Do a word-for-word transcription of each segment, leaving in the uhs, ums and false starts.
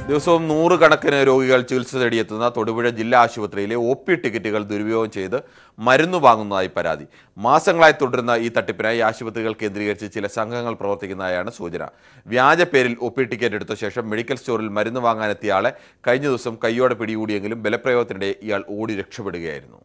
ദിവസവും നൂറുകണക്കിന് രോഗികൾ ചികിത്സ തേടിയെത്തുന്ന തൊടുപുഴ ജില്ലാ ആശുപത്രിയിലെ ഒ പി ടിക്കറ്റുകൾ ദുരുപയോഗം ചെയ്ത് മരുന്ന് വാങ്ങുന്നതായി പരാതി. മാസങ്ങളായി തുടരുന്ന ഈ തട്ടിപ്പിനായി ആശുപത്രികൾ കേന്ദ്രീകരിച്ച് ചില സംഘങ്ങൾ പ്രവർത്തിക്കുന്നതായാണ് സൂചന. വ്യാജ പേരിൽ ഒ പി ടിക്കറ്റ് എടുത്ത ശേഷം മെഡിക്കൽ സ്റ്റോറിൽ മരുന്ന് വാങ്ങാനെത്തിയ ആളെ കഴിഞ്ഞ ദിവസം കയ്യോടെ പിടികൂടിയെങ്കിലും ബലപ്രയോഗത്തിനിടെ ഇയാൾ ഓടി രക്ഷപ്പെടുകയായിരുന്നു.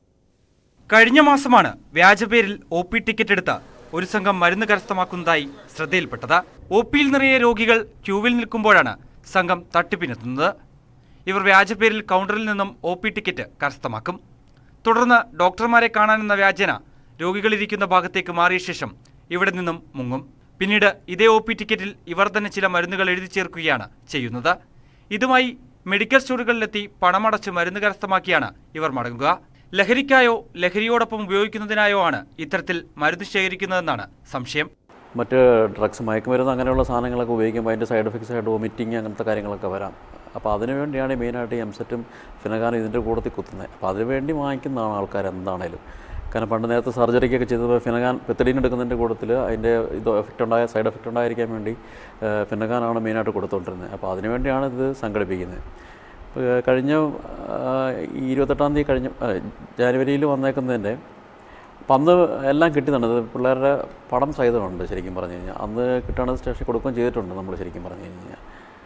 കഴിഞ്ഞ മാസമാണ് വ്യാജപേരിൽ ഒ പി ടിക്കറ്റ് എടുത്ത ഒരു സംഘം മരുന്ന് കരസ്ഥമാക്കുന്നതായി ശ്രദ്ധയിൽപ്പെട്ടത്. ഒ പിയിൽ നിറയെ രോഗികൾ ക്യൂവിൽ നിൽക്കുമ്പോഴാണ് സംഘം തട്ടിപ്പിനെത്തുന്നത്. ഇവർ വ്യാജപേരിൽ കൗണ്ടറിൽ നിന്നും ഒ പി ടിക്കറ്റ് കരസ്ഥമാക്കും. തുടർന്ന് ഡോക്ടർമാരെ കാണാനെന്ന വ്യാജന രോഗികളിരിക്കുന്ന ഭാഗത്തേക്ക് മാറിയ ശേഷം ഇവിടെ നിന്നും മുങ്ങും. പിന്നീട് ഇതേ ഒ പി ടിക്കറ്റിൽ ഇവർ തന്നെ ചില മരുന്നുകൾ എഴുതി ചേർക്കുകയാണ് ചെയ്യുന്നത്. ഇതുമായി മെഡിക്കൽ സ്റ്റോറുകളിലെത്തി പണമടച്ച് മരുന്ന് കരസ്ഥമാക്കിയാണ് ഇവർ മടങ്ങുക. ലഹരിക്കായോ ലഹരിയോടൊപ്പം ഉപയോഗിക്കുന്നതിനായോ ആണ് ഇത്തരത്തിൽ മരുന്ന് ശേഖരിക്കുന്നതെന്നാണ് സംശയം. മറ്റ് ഡ്രഗ്സ്, മയക്കുമരുന്ന് അങ്ങനെയുള്ള സാധനങ്ങളൊക്കെ ഉപയോഗിക്കുമ്പോൾ അതിൻ്റെ സൈഡ് എഫക്ട്സ് ആയിട്ട് വോമിറ്റിങ് അങ്ങനത്തെ കാര്യങ്ങളൊക്കെ വരാം. അപ്പോൾ അതിനു വേണ്ടിയാണ് മെയിനായിട്ട് എംസെറ്റും ഫിനഗാനും ഇതിൻ്റെ കൂട്ടത്തിൽ കുത്തുന്നത്. അപ്പോൾ അതിനുവേണ്ടി വാങ്ങിക്കുന്നതാണ് ആൾക്കാർ എന്താണേലും. കാരണം പണ്ട് നേരത്തെ സർജറിക്കൊക്കെ ചെയ്തപ്പോൾ ഫിനഗാൻ പെത്തഡീൻ എടുക്കുന്നതിൻ്റെ കൂട്ടത്തിൽ അതിൻ്റെ ഇത് എഫക്റ്റ് ഉണ്ടായ സൈഡ് എഫക്റ്റ് ഉണ്ടായിരിക്കാൻ വേണ്ടി ഫിനഗാനാണ് മെയിനായിട്ട് കൊടുത്തുകൊണ്ടിരുന്നത്. അപ്പോൾ അതിനുവേണ്ടിയാണ് ഇത് സംഘടിപ്പിക്കുന്നത്. കഴിഞ്ഞ ഇരുപത്തെട്ടാം തീയതി കഴിഞ്ഞ ജാനുവരിയിൽ വന്നേക്കുന്നതിൻ്റെ അപ്പം അന്ന് എല്ലാം കിട്ടുന്നുണ്ട്. പിള്ളേരുടെ പടം സഹിതമുണ്ട്. ശരിക്കും പറഞ്ഞു കഴിഞ്ഞാൽ അന്ന് കിട്ടുകയാണെങ്കിൽ സ്റ്റേഷനിൽ കൊടുക്കുകയും ചെയ്തിട്ടുണ്ട് നമ്മൾ. ശരിക്കും പറഞ്ഞു കഴിഞ്ഞാൽ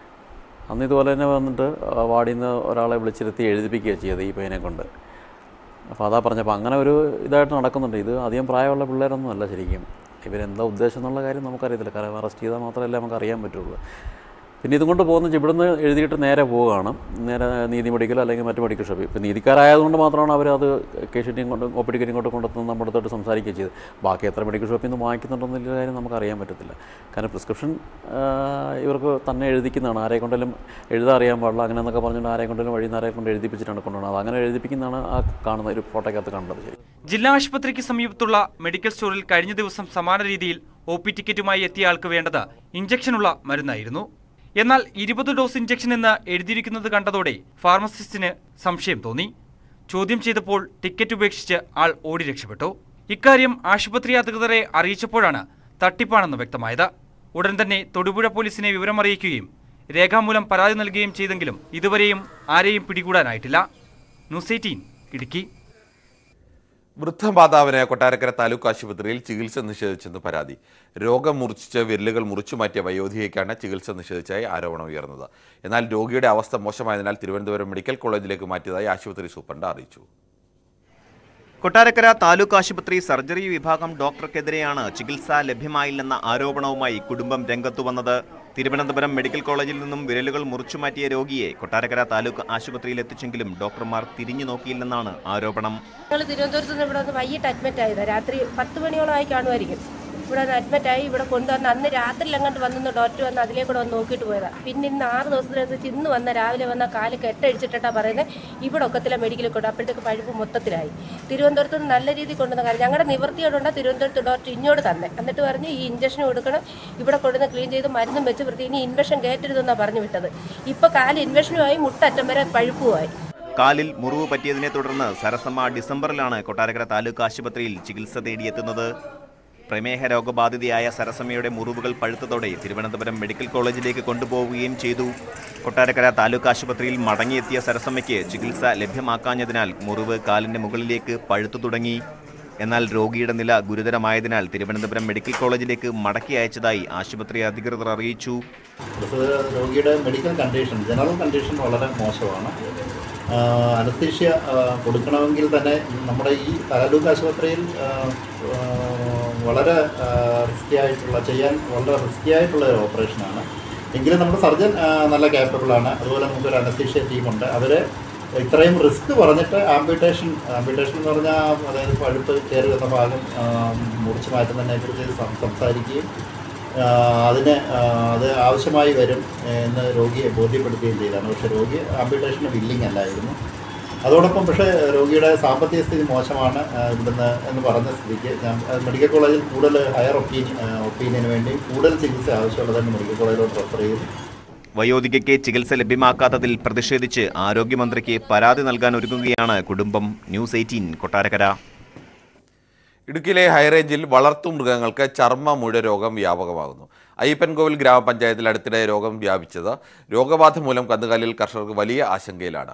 അന്ന് ഇതുപോലെ തന്നെ വന്നിട്ട് വാർഡിൽ നിന്ന് ഒരാളെ വിളിച്ചിരുത്തി എഴുതിപ്പിക്കുകയാണ് ചെയ്തത് ഈ പയ്യനെ കൊണ്ട്. അപ്പോൾ അതാ പറഞ്ഞപ്പോൾ അങ്ങനെ ഒരു ഇതായിട്ട് നടക്കുന്നുണ്ട്. ഇത് അധികം പ്രായമുള്ള പിള്ളേരൊന്നും അല്ല. ശരിക്കും ഇവരെന്താ ഉദ്ദേശം എന്നുള്ള കാര്യം നമുക്കറിയത്തില്ല. കാരണം അറസ്റ്റ് ചെയ്താൽ മാത്രമല്ലേ നമുക്ക് അറിയാൻ പറ്റുള്ളൂ. പിന്നെ ഇതും കൊണ്ട് പോകുന്ന ഇവിടുന്ന് എഴുതിയിട്ട് നേരെ പോവുകയാണ്, നേരെ നീതി മെഡിക്കൽ അല്ലെങ്കിൽ മറ്റു മെഡിക്കൽ ഷോപ്പിൽ. ഇപ്പോൾ നീതിക്കാരായതുകൊണ്ട് മാത്രമാണ് അവരത് കേസിൻ്റെയും കൊണ്ട് ഒ പി ടിക്കറ്റും കൊണ്ട് കൊണ്ടെത്തുന്നത് നമ്മുടെ അടുത്തോട്ട് സംസാരിക്കുകയും ചെയ്ത്. ബാക്കി എത്ര മെഡിക്കൽ ഷോപ്പിൽ നിന്ന് വാങ്ങിക്കുന്നുണ്ടെന്നുള്ള കാര്യം നമുക്ക് അറിയാൻ പറ്റത്തില്ല. കാരണം പ്രിസ്ക്രിപ്ഷൻ ഇവർക്ക് തന്നെ എഴുതിക്കുന്നതാണ്. ആരെ കൊണ്ടെങ്കിലും എഴുതാൻ അറിയാൻ പാടില്ല അങ്ങനെ എന്നൊക്കെ പറഞ്ഞുകൊണ്ട് ആരെ കൊണ്ടെങ്കിലും വഴി നിന്ന് ആരെ കൊണ്ട് എഴുതിപ്പിച്ചിട്ടാണ് കൊണ്ടുപോകുന്നത്. അത് അങ്ങനെ എഴുതിപ്പിക്കുന്നതാണ് ആ കാണുന്ന ഒരു ഫോട്ടോയ്ക്കകത്ത് കണ്ടത്. ശരി. ജില്ലാ ആശുപത്രിക്ക് സമീപത്തുള്ള മെഡിക്കൽ സ്റ്റോറിൽ കഴിഞ്ഞ ദിവസം സമാന രീതിയിൽ ഒ പി ടിക്കറ്റുമായി എത്തിയ ആൾക്ക് വേണ്ടത് ഇഞ്ചക്ഷനുള്ള മരുന്നായിരുന്നു. എന്നാൽ ഇരുപത് ഡോസ് ഇഞ്ചക്ഷൻ എന്ന് എഴുതിയിരിക്കുന്നത് കണ്ടതോടെ ഫാർമസിസ്റ്റിന് സംശയം തോന്നി. ചോദ്യം ചെയ്തപ്പോൾ ടിക്കറ്റ് ഉപേക്ഷിച്ച് ആൾ ഓടി രക്ഷപ്പെട്ടു. ഇക്കാര്യം ആശുപത്രി അധികൃതരെ അറിയിച്ചപ്പോഴാണ് തട്ടിപ്പാണെന്ന് വ്യക്തമായത്. ഉടൻ തന്നെ തൊടുപുഴ പോലീസിനെ വിവരമറിയിക്കുകയും രേഖാമൂലം പരാതി നൽകുകയും ചെയ്തെങ്കിലും ഇതുവരെയും ആരെയും പിടികൂടാനായിട്ടില്ല. News eighteen Idukki. വൃദ്ധമാതാവിനെ കൊട്ടാരക്കര താലൂക്ക് ആശുപത്രിയിൽ ചികിത്സ നിഷേധിച്ചെന്ന് പരാതി. രോഗം മുറിച്ച് വിരലുകൾ മുറിച്ചു മാറ്റിയ വയോധികയ്ക്കാണ് ചികിത്സ നിഷേധിച്ചായി ആരോപണം ഉയർന്നത്. എന്നാൽ രോഗിയുടെ അവസ്ഥ മോശമായതിനാൽ തിരുവനന്തപുരം മെഡിക്കൽ കോളേജിലേക്ക് മാറ്റിയതായി ആശുപത്രി സൂപ്രണ്ട് അറിയിച്ചു. കൊട്ടാരക്കര താലൂക്ക് ആശുപത്രി സർജറി വിഭാഗം ഡോക്ടർക്കെതിരെയാണ് ചികിത്സ ലഭ്യമായില്ലെന്ന ആരോപണവുമായി കുടുംബം രംഗത്തു വന്നത്. തിരുവനന്തപുരം മെഡിക്കൽ കോളേജിൽ നിന്നും വിരലുകൾ മുറിച്ചുമാറ്റിയ രോഗിയെ കൊട്ടാരക്കര താലൂക്ക് ആശുപത്രിയിൽ എത്തിച്ചെങ്കിലും ഡോക്ടർമാർ തിരിഞ്ഞു നോക്കിയില്ലെന്നാണ് ആരോപണം. തിരുവനന്തപുരത്ത് നിന്ന് ഇവിടെ വൈകിട്ട് അഡ്മിറ്റ് ആയത്. രാത്രി പത്ത് മണിയോളം ആയി കാണുമായിരിക്കും. ഇവിടെ അഡ്മിറ്റായി ഇവിടെ കൊണ്ടുവന്ന് അന്ന് രാത്രിയിൽ അങ്ങോട്ട് വന്നു ഡോക്ടർ വന്ന് അതിലേക്കൂടെ വന്ന് നോക്കിയിട്ട് പോയതാണ്. പിന്നെ ഇന്ന് ആറ് ദിവസത്തിനനുസരിച്ച് ഇന്ന് വന്ന രാവിലെ വന്ന കാല് കെട്ടടിച്ചിട്ടാണ് പറയുന്നത് ഇവിടെ ഒക്കത്തില്ല മെഡിക്കലിൽ കൊണ്ട്. അപ്പോഴത്തേക്ക് പഴുപ്പ് മൊത്തത്തിലായി. തിരുവനന്തപുരത്ത് നിന്ന് നല്ല രീതിയിൽ കൊണ്ടുവന്ന കാര്യം ഞങ്ങളുടെ നിവൃത്തിയോടുണ്ട് തിരുവനന്തപുരത്ത് ഡോക്ടർ ഇങ്ങോട്ട് തന്നെ എന്നിട്ട് പറഞ്ഞ് ഈ ഇഞ്ചക്ഷൻ കൊടുക്കണം, ഇവിടെ കൊണ്ടുവന്ന് ക്ലീൻ ചെയ്ത് മരുന്നും വെച്ച് വൃത്തി ഇനി ഇൻഫെക്ഷൻ കയറ്റരുതെന്നാണ് പറഞ്ഞു വിട്ടത്. ഇപ്പോൾ കാല് ഇൻഫെക്ഷനുമായി മുട്ടറ്റം വരെ പഴുപ്പുമായി. കാലിൽ മുറിവ് പറ്റിയതിനെ തുടർന്ന് സരസമ്മ ഡിസംബറിലാണ് കൊട്ടാരക്കര താലൂക്ക് ആശുപത്രിയിൽ ചികിത്സ തേടിയെത്തുന്നത്. പ്രമേഹ രോഗബാധിതയായ സരസമ്മയുടെ മുറിവുകൾ പഴുത്തതോടെ തിരുവനന്തപുരം മെഡിക്കൽ കോളേജിലേക്ക് കൊണ്ടുപോവുകയും ചെയ്തു. കൊട്ടാരക്കര താലൂക്ക് ആശുപത്രിയിൽ മടങ്ങിയെത്തിയ സരസമ്മയ്ക്ക് ചികിത്സ ലഭ്യമാക്കാഞ്ഞതിനാൽ മുറിവ് കാലിൻ്റെ മുകളിലേക്ക് പഴുത്തു തുടങ്ങി. എന്നാൽ രോഗിയുടെ നില ഗുരുതരമായതിനാൽ തിരുവനന്തപുരം മെഡിക്കൽ കോളേജിലേക്ക് മടക്കി അയച്ചതായി ആശുപത്രി അധികൃതർ അറിയിച്ചു. രോഗിയുടെ മെഡിക്കൽ കണ്ടീഷൻ, ജനറൽ കണ്ടീഷൻ വളരെ മോശമാണ്. അനസ്തീഷ്യ കൊടുക്കണമെങ്കിൽ തന്നെ നമ്മുടെ ഈ താലൂക്ക് ആശുപത്രിയിൽ വളരെ റിസ്കി ആയിട്ടുള്ള ചെയ്യാൻ വളരെ റിസ്കി ആയിട്ടുള്ള ഒരു ഓപ്പറേഷനാണ്. എങ്കിലും നമ്മുടെ സർജൻ നല്ല ക്യാപ്പബിളാണ്. അതുപോലെ നമുക്കൊരു അനസ്തീഷ്യ ടീമുണ്ട്. അവർ ഇത്രയും റിസ്ക് പറഞ്ഞിട്ട് ആംബ്യൂട്ടേഷൻ ആംബ്യൂട്ടേഷൻ എന്ന് പറഞ്ഞാൽ അതായത് പഴുപ്പ് കയറി വന്ന ഭാഗം മുറിച്ച് മാറ്റുന്നതിനെക്കുറിച്ച് സംസാരിക്കുകയും അതിന് അത് ആവശ്യമായി വരും എന്ന് രോഗിയെ ബോധ്യപ്പെടുത്തുകയും ചെയ്തതാണ്. പക്ഷേ രോഗി ആംബ്യൂട്ടേഷന് വില്ലിങ് അല്ലായിരുന്നു. അതോടൊപ്പം പക്ഷേ രോഗിയുടെ സാമ്പത്തിക സ്ഥിതി മോശമാണ് ഇവിടുന്ന് എന്ന് പറഞ്ഞ സ്ഥിതിക്ക് ഞാൻ മെഡിക്കൽ കോളേജിൽ കൂടുതൽ ഹയർ ഒപ്പീനിയൻ ഒപ്പീനിയന് വേണ്ടി കൂടുതൽ ചികിത്സ ആവശ്യമുള്ളതെന്ന് മെഡിക്കൽ കോളേജിലോട്ട് റെഫർ ചെയ്തു. വയോധികയ്ക്ക് ചികിത്സ ലഭ്യമാക്കാത്തതിൽ പ്രതിഷേധിച്ച് ആരോഗ്യമന്ത്രിക്ക് പരാതി നൽകാൻ ഒരുങ്ങുകയാണ് കുടുംബം. News eighteen Kottarakkara. ഇടുക്കിയിലെ ഹൈറേഞ്ചിൽ വളർത്തുമൃഗങ്ങൾക്ക് ചർമ്മമുഴ രോഗം വ്യാപകമാകുന്നു. അയ്യപ്പൻകോവിൽ ഗ്രാമപഞ്ചായത്തിൽ അടുത്തിടെ രോഗം വ്യാപിച്ചത് രോഗബാധ മൂലം കന്നുകാലിയിൽ കർഷകർക്ക് വലിയ ആശങ്കയിലാണ്.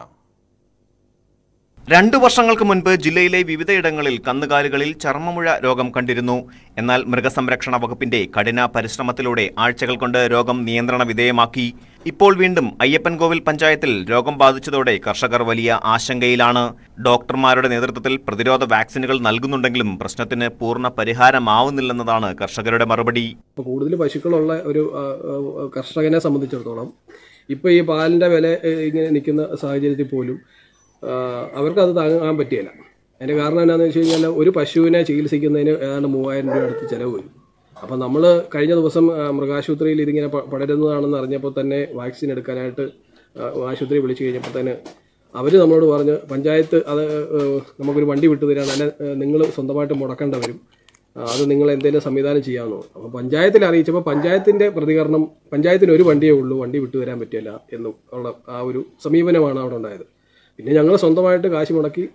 രണ്ടു വർഷങ്ങൾക്ക് മുൻപ് ജില്ലയിലെ വിവിധയിടങ്ങളിൽ കന്നുകാലികളിൽ ചർമ്മമുഴ രോഗം കണ്ടിരുന്നു. എന്നാൽ മൃഗസംരക്ഷണ വകുപ്പിന്റെ കഠിന പരിശ്രമത്തിലൂടെ ആഴ്ചകൾ കൊണ്ട് രോഗം നിയന്ത്രണ വിധേയമാക്കി. ഇപ്പോൾ വീണ്ടും അയ്യപ്പൻകോവിൽ പഞ്ചായത്തിൽ രോഗം ബാധിച്ചതോടെ കർഷകർ വലിയ ആശങ്കയിലാണ്. ഡോക്ടർമാരുടെ നേതൃത്വത്തിൽ പ്രതിരോധ വാക്സിനുകൾ നൽകുന്നുണ്ടെങ്കിലും പ്രശ്നത്തിന് പൂർണ്ണ പരിഹാരമാവുന്നില്ലെന്നതാണ് കർഷകരുടെ മറുപടി. കൂടുതൽ പശുക്കളുള്ള ഒരു കർഷകനെ സംബന്ധിച്ചിടത്തോളം ഇപ്പോൾ ഈ പാലിൻ്റെ വില ഇങ്ങനെ നിൽക്കുന്ന സാഹചര്യത്തിൽ പോലും അവർക്കത് താങ്ങാൻ പറ്റിയില്ല. അതിൻ്റെ കാരണം എന്താണെന്ന് വെച്ച് കഴിഞ്ഞാൽ ഒരു പശുവിനെ ചികിത്സിക്കുന്നതിന് ഏതാണ്ട് മൂവായിരം രൂപ അടുത്ത് ചിലവ് വരും. അപ്പോൾ നമ്മൾ കഴിഞ്ഞ ദിവസം മൃഗാശുപത്രിയിൽ ഇതിങ്ങനെ പടരുന്നതാണെന്ന് അറിഞ്ഞപ്പോൾ തന്നെ വാക്സിൻ എടുക്കാനായിട്ട് ആശുപത്രി വിളിച്ചു കഴിഞ്ഞപ്പോൾ തന്നെ അവർ നമ്മളോട് പറഞ്ഞ് പഞ്ചായത്ത് അത് നമുക്കൊരു വണ്ടി വിട്ടു തരാൻ, അല്ലെ നിങ്ങൾ സ്വന്തമായിട്ട് മുടക്കേണ്ട വരും, അത് നിങ്ങൾ എന്തെങ്കിലും സംവിധാനം ചെയ്യാമെന്നോ. അപ്പോൾ പഞ്ചായത്തിൽ അറിയിച്ചപ്പോൾ പഞ്ചായത്തിൻ്റെ പ്രതികരണം പഞ്ചായത്തിന് ഒരു വണ്ടിയേ ഉള്ളൂ, വണ്ടി വിട്ടു തരാൻ പറ്റില്ല എന്നും ഉള്ള ആ ഒരു സമീപനമാണ് അവിടെ ഉണ്ടായത്. പിന്നെ ഞങ്ങൾ സ്വന്തമായിട്ട് കാശ് മുടക്കി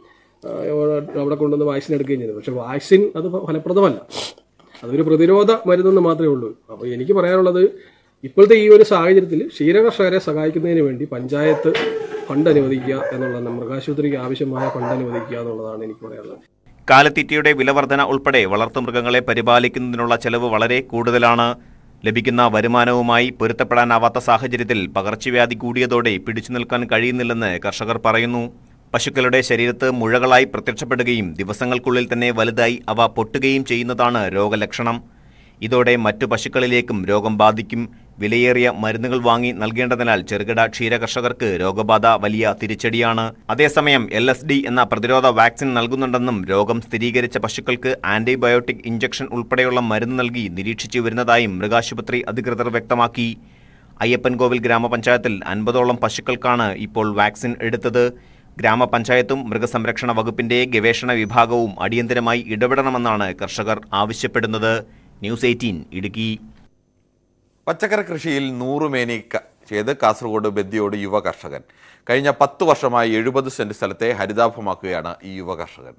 അവിടെ കൊണ്ടുവന്ന് വാക്സിൻ എടുക്കുകയും ചെയ്തു. പക്ഷേ വാക്സിൻ അത് ഫലപ്രദമല്ല, അതൊരു പ്രതിരോധ മരുന്നെന്ന് മാത്രമേ ഉള്ളൂ. അപ്പോൾ എനിക്ക് പറയാനുള്ളത് ഇപ്പോഴത്തെ ഈ ഒരു സാഹചര്യത്തിൽ ക്ഷീരകർഷകരെ സഹായിക്കുന്നതിന് വേണ്ടി പഞ്ചായത്ത് ഫണ്ട് അനുവദിക്കുക എന്നുള്ളതാണ്, മൃഗാശുപത്രിക്ക് ആവശ്യമായ ഫണ്ട് അനുവദിക്കുക എന്നുള്ളതാണ് എനിക്ക് പറയാനുള്ളത്. കാലിത്തീറ്റയുടെ വിലവർധന ഉൾപ്പെടെ വളർത്തുമൃഗങ്ങളെ പരിപാലിക്കുന്നതിനുള്ള ചെലവ് വളരെ കൂടുതലാണ്. ലഭിക്കുന്ന വരുമാനവുമായി പൊരുത്തപ്പെടാനാവാത്ത സാഹചര്യത്തിൽ പകർച്ചവ്യാധി കൂടിയതോടെ പിടിച്ചു നിൽക്കാൻ കഴിയുന്നില്ലെന്ന് കർഷകർ പറയുന്നു. പശുക്കളുടെ ശരീരത്ത് മുഴകളായി പ്രത്യക്ഷപ്പെടുകയും ദിവസങ്ങൾക്കുള്ളിൽ തന്നെ വലുതായി അവ പൊട്ടുകയും ചെയ്യുന്നതാണ് രോഗലക്ഷണം. ഇതോടെ മറ്റു പശുക്കളിലേക്കും രോഗം ബാധിക്കും. വിലയേറിയ മരുന്നുകൾ വാങ്ങി നൽകേണ്ടതിനാൽ ചെറുകിട ക്ഷീരകർഷകർക്ക് രോഗബാധ വലിയ തിരിച്ചടിയാണ്. അതേസമയം എൽ എസ് ഡി എന്ന പ്രതിരോധ വാക്സിൻ നൽകുന്നുണ്ടെന്നും രോഗം സ്ഥിരീകരിച്ച പശുക്കൾക്ക് ആന്റിബയോട്ടിക് ഇഞ്ചക്ഷൻ ഉൾപ്പെടെയുള്ള മരുന്ന് നൽകി നിരീക്ഷിച്ചു വരുന്നതായും മൃഗാശുപത്രി അധികൃതർ വ്യക്തമാക്കി. അയ്യപ്പൻകോവിൽ ഗ്രാമപഞ്ചായത്തിൽ അൻപതോളം പശുക്കൾക്കാണ് ഇപ്പോൾ വാക്സിൻ എടുത്തത്. ഗ്രാമപഞ്ചായത്തും മൃഗസംരക്ഷണ വകുപ്പിന്റെ ഗവേഷണ വിഭാഗവും അടിയന്തരമായി ഇടപെടണമെന്നാണ് കർഷകർ ആവശ്യപ്പെടുന്നത്. News eighteen Idukki. പച്ചക്കറി കൃഷിയിൽ നൂറുമേനി ചെയ്ത് കാസർഗോഡ് ബദ്ദിയോട് യുവ കർഷകൻ. കഴിഞ്ഞ പത്ത് വർഷമായി എഴുപത് സെന്റ് സ്ഥലത്തെ ഹരിതാഭമാക്കുകയാണ് ഈ യുവ കർഷകൻ.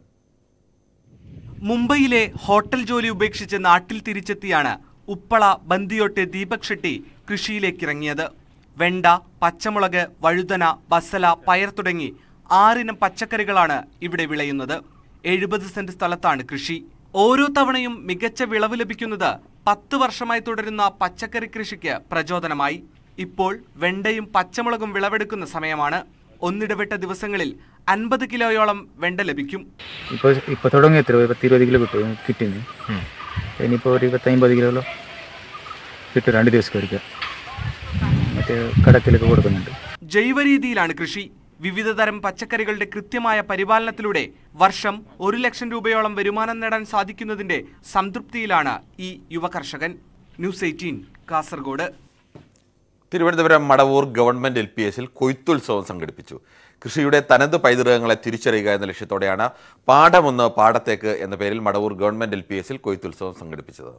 മുംബൈയിലെ ഹോട്ടൽ ജോലി ഉപേക്ഷിച്ച് നാട്ടിൽ തിരിച്ചെത്തിയാണ് ഉപ്പള ബന്ദിയോട്ട് ദീപക് ഷെട്ടി കൃഷിയിലേക്കിറങ്ങിയത്. വെണ്ട, പച്ചമുളക്, വഴുതന, ബസല, പയർ തുടങ്ങി ആറിനം പച്ചക്കറികളാണ് ഇവിടെ വിളയുന്നത്. എഴുപത് സെന്റ് സ്ഥലത്താണ് കൃഷി. ഓരോ തവണയും മികച്ച വിളവ് ലഭിക്കുന്നത് പത്ത് വർഷമായി തുടരുന്ന പച്ചക്കറി കൃഷിക്ക് പ്രചോദനമായി. ഇപ്പോൾ വെണ്ടയും പച്ചമുളകും വിളവെടുക്കുന്ന സമയമാണ്. ഒന്നിടവിട്ട ദിവസങ്ങളിൽ അൻപത് കിലോയോളം വെണ്ട ലഭിക്കും. ഇപ്പോൾ ഇപ്പോൾ തുടങ്ങി എത്ര പത്ത് ഇരുപത് കിലോ കിട്ടും കിട്ടുന്നു. ഇനിയിപ്പോൾ ഒരു പത്തമ്പത് കിലോ കിട്ടും രണ്ട് ദിവസം കഴിക്കാം. മറ്റേ കടത്തിലൊക്കെ കൊടുക്കുന്നുണ്ട്. ജൈവ രീതിയിലാണ് കൃഷി. വിവിധ തരം പച്ചക്കറികളുടെ കൃത്യമായ പരിപാലനത്തിലൂടെ വർഷം ഒരു ലക്ഷം രൂപയോളം വരുമാനം നേടാൻ സാധിക്കുന്നതിന്റെ സംതൃപ്തിയിലാണ് ഈ യുവ കർഷകൻ. News eighteen Kasaragod. Thiruvananthapuram Madavoor government L P എസിൽ കൊയ്ത്തുത്സവം സംഘടിപ്പിച്ചു. കൃഷിയുടെ തനത് പൈതൃകങ്ങളെ തിരിച്ചറിയുക എന്ന ലക്ഷ്യത്തോടെയാണ് പാഠമൊന്ന് പാടത്തേക്ക് എന്ന പേരിൽ മടവൂർ ഗവൺമെന്റ് എൽ പി എസിൽ കൊയ്ത്തുത്സവം സംഘടിപ്പിച്ചത്.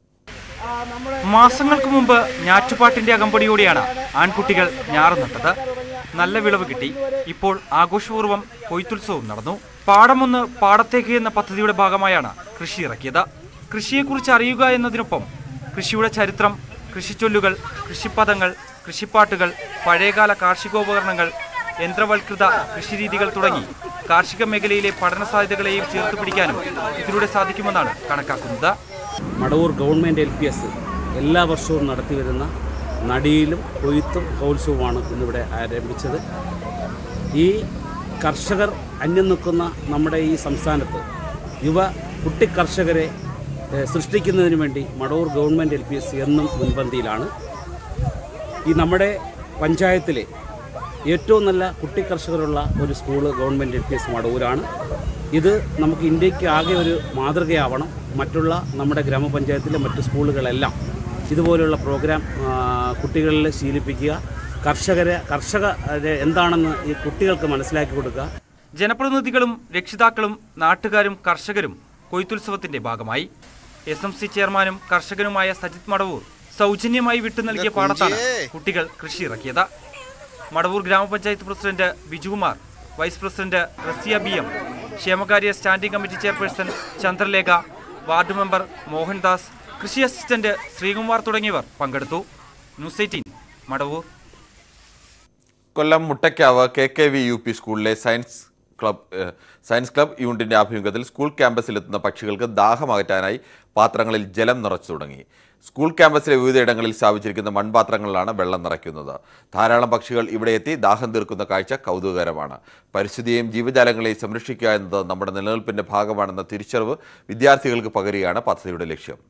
മാസങ്ങൾക്ക് മുമ്പ് ഞാറ്റുപാട്ടിന്റെ അകമ്പടിയോടെയാണ് ആൺകുട്ടികൾ ഞാറ് നട്ടത്. നല്ല വിളവ് കിട്ടി. ഇപ്പോൾ ആഘോഷപൂർവ്വം കൊയ്ത്തുത്സവം നടന്നു. പാടമൊന്ന് പാടത്തേക്ക് എന്ന പദ്ധതിയുടെ ഭാഗമായാണ് കൃഷി ഇറക്കിയത്. കൃഷിയെക്കുറിച്ച് അറിയുക എന്നതിനൊപ്പം കൃഷിയുടെ ചരിത്രം, കൃഷിച്ചൊല്ലുകൾ, കൃഷിപ്പദങ്ങൾ, കൃഷിപ്പാട്ടുകൾ, പഴയകാല കാർഷികോപകരണങ്ങൾ, യന്ത്രവൽകൃത കൃഷിരീതികൾ തുടങ്ങി കാർഷിക മേഖലയിലെ പഠന സാധ്യതകളെയും ചേർത്ത് പിടിക്കാനും ഇതിലൂടെ സാധിക്കുമെന്നാണ് കണക്കാക്കുന്നത്. Madavoor government L P S എല്ലാ വർഷവും നടത്തിവരുന്ന നടിയിലും കൊയ്ത്തും മഹോത്സവമാണ് ഇന്നിവിടെ ആരംഭിച്ചത്. ഈ കർഷകർ അന്യം നിൽക്കുന്ന നമ്മുടെ ഈ സംസ്ഥാനത്ത് യുവ കുട്ടി കർഷകരെ സൃഷ്ടിക്കുന്നതിന് വേണ്ടി Madavoor government L P S എന്നും മുൻപന്തിയിലാണ്. ഈ നമ്മുടെ പഞ്ചായത്തിലെ ഏറ്റവും നല്ല കുട്ടി കർഷകരുള്ള ഒരു school government L P S മടവൂരാണ്. ഇത് നമുക്ക് ഇന്ത്യക്ക് ആകെ ഒരു മാതൃകയാവണം. മറ്റുള്ള നമ്മുടെ ഗ്രാമപഞ്ചായത്തിലെ മറ്റ് സ്കൂളുകളെല്ലാം ഇതുപോലെയുള്ള പ്രോഗ്രാം കുട്ടികളിൽ ശീലിപ്പിക്കുക. കർഷകരെ കർഷകരെ എന്താണെന്ന് ഈ കുട്ടികൾക്ക് മനസ്സിലാക്കി കൊടുക്കുക. ജനപ്രതിനിധികളും രക്ഷിതാക്കളും നാട്ടുകാരും കർഷകരും കൊയ്ത്തുത്സവത്തിന്റെ ഭാഗമായി. എസ് എം സി ചെയർമാനും കർഷകനുമായ സജിത് മടവൂർ സൗജന്യമായി വിട്ടു നൽകിയ പാടത്താണ് കുട്ടികൾ കൃഷി ഇറക്കിയത്. മടവൂർ ഗ്രാമപഞ്ചായത്ത് president Bijukumar, vice president Raziya B M, ക്ഷേമകാര്യ standing committee chairperson Chandralekha, ward member Mohandas, കൃഷി അസിസ്റ്റന്റ് ശ്രീകുമാർ തുടങ്ങിയവർ പങ്കെടുത്തു. News eighteen Madavoor. Kollam Muttakkavu K K V U P സ്കൂളിലെ സയൻസ് ക്ലബ് സയൻസ് ക്ലബ് യൂണിറ്റിന്റെ ആഭിമുഖ്യത്തിൽ സ്കൂൾ ക്യാമ്പസിലെത്തുന്ന പക്ഷികൾക്ക് ദാഹമകറ്റാനായി പാത്രങ്ങളിൽ ജലം നിറച്ചു തുടങ്ങി. സ്കൂൾ ക്യാമ്പസിലെ വിവിധയിടങ്ങളിൽ സ്ഥാപിച്ചിരിക്കുന്ന മൺപാത്രങ്ങളിലാണ് വെള്ളം നിറയ്ക്കുന്നത്. ധാരാളം പക്ഷികൾ ഇവിടെ എത്തി ദാഹം തീർക്കുന്ന കാഴ്ച കൗതുകകരമാണ്. പരിസ്ഥിതിയെയും ജീവജാലങ്ങളെയും സംരക്ഷിക്കുക എന്നത് നമ്മുടെ നിലനിൽപ്പിന്റെ ഭാഗമാണെന്ന തിരിച്ചറിവ് വിദ്യാർത്ഥികൾക്ക് പകരുകയാണ് പദ്ധതിയുടെ ലക്ഷ്യം.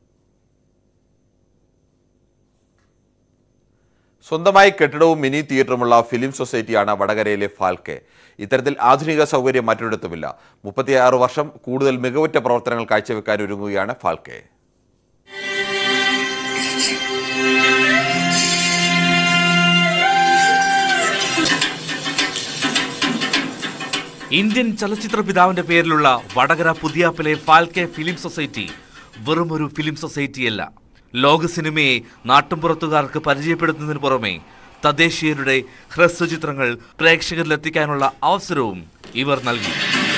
സ്വന്തമായി കെട്ടിടവും മിനി തിയേറ്ററുമുള്ള ഫിലിം സൊസൈറ്റിയാണ് വടകരയിലെ ഫാൽക്കെ. ഇത്തരത്തിൽ ആധുനിക സൗകര്യം മറ്റൊരിടത്തുമില്ല. മുപ്പത്തിയാറ് വർഷം കൂടുതൽ മികവുറ്റ പ്രവർത്തനങ്ങൾ കാഴ്ചവെക്കാൻ ഒരുങ്ങുകയാണ് ഫാൽക്കെ. ഇന്ത്യൻ ചലച്ചിത്ര പിതാവിന്റെ പേരിലുള്ള വടകര പുതിയാപ്പിലെ ഫാൽക്കെ ഫിലിം സൊസൈറ്റി വെറുമൊരു ഫിലിം സൊസൈറ്റിയല്ല. ലോക സിനിമയെ നാട്ടുംപുറത്തുകാർക്ക് പരിചയപ്പെടുത്തുന്നതിന് പുറമെ തദ്ദേശീയരുടെ ഹ്രസ്വചിത്രങ്ങൾ പ്രേക്ഷകരിലെത്തിക്കാനുള്ള അവസരവും ഇവർ നൽകി.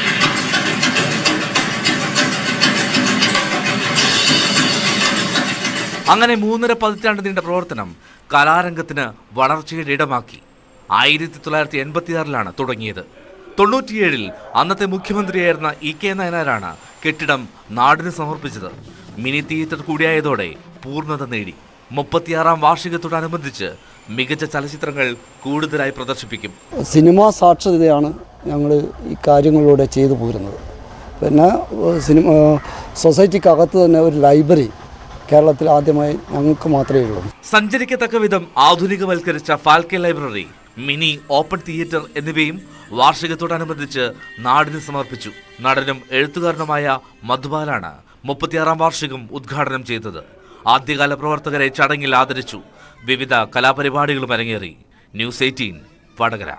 അങ്ങനെ മൂന്നര പതിറ്റാണ്ട് നീണ്ട പ്രവർത്തനം കലാരംഗത്തിന് വളർച്ചയുടെ ഇടമാക്കി. ആയിരത്തി തൊള്ളായിരത്തി എൺപത്തിയാറിലാണ് തുടങ്ങിയത്. തൊണ്ണൂറ്റിയേഴിൽ അന്നത്തെ മുഖ്യമന്ത്രിയായിരുന്ന ഇ കെ നായനാരാണ് കെട്ടിടം നാടിന് സമർപ്പിച്ചത്. മിനി തിയേറ്റർ കൂടിയായതോടെ പൂർണ്ണത നേടി. മുപ്പത്തിയാറാം വാർഷികത്തോടനുബന്ധിച്ച് മികച്ച ചലച്ചിത്രങ്ങൾ കൂടുതലായി പ്രദർശിപ്പിക്കും. സിനിമാ സാക്ഷരതയാണ് ഞങ്ങൾ ഈ കാര്യങ്ങളിലൂടെ ചെയ്തു പോരുന്നത്. പിന്നെ സിനിമ സൊസൈറ്റിക്കകത്ത് തന്നെ ഒരു ലൈബ്രറി കേരളത്തിൽ ആദ്യമായി ഞങ്ങൾക്ക് മാത്രമേ ഉള്ളൂ. സഞ്ചരിക്കത്തക്ക വിധം ആധുനികവൽക്കരിച്ച Phalke library, mini open theatre എന്നിവയും വാർഷികത്തോടനുബന്ധിച്ച് നാടിന് സമർപ്പിച്ചു. നടനും എഴുത്തുകാരനുമായ മധുബാലാണ് മുപ്പത്തിയാറാം വാർഷികം ഉദ്ഘാടനം ചെയ്തത്. ആദ്യകാല പ്രവർത്തകരെ ചടങ്ങിൽ ആദരിച്ചു. വിവിധ കലാപരിപാടികളും അരങ്ങേറി. News eighteen Vadakara.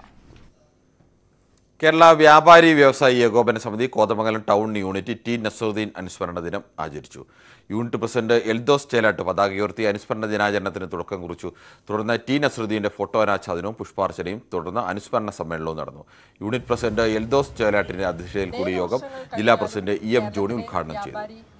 കേരള വ്യാപാരി വ്യവസായി ഏകോപന സമിതി Kothamangalam town unit T Nasaruddin അനുസ്മരണ ദിനം ആചരിച്ചു. യൂണിറ്റ് പ്രസിഡന്റ് എൽദോസ് ചേലാട്ട് പതാക ഉയർത്തി അനുസ്മരണ ദിനാചരണത്തിന് തുടക്കം കുറിച്ചു. തുടർന്ന് ടി നസറുദ്ദീന്റെ ഫോട്ടോ അനാച്ഛാദനവും പുഷ്പാർച്ചനയും തുടർന്ന് അനുസ്മരണ സമ്മേളനവും നടന്നു. യൂണിറ്റ് പ്രസിഡന്റ് എൽദോസ് ചേലാട്ടിന്റെ അധ്യക്ഷതയിൽ കൂടിയ യോഗം ജില്ലാ പ്രസിഡന്റ് ഇ എം ജോണി ഉദ്ഘാടനം ചെയ്തു.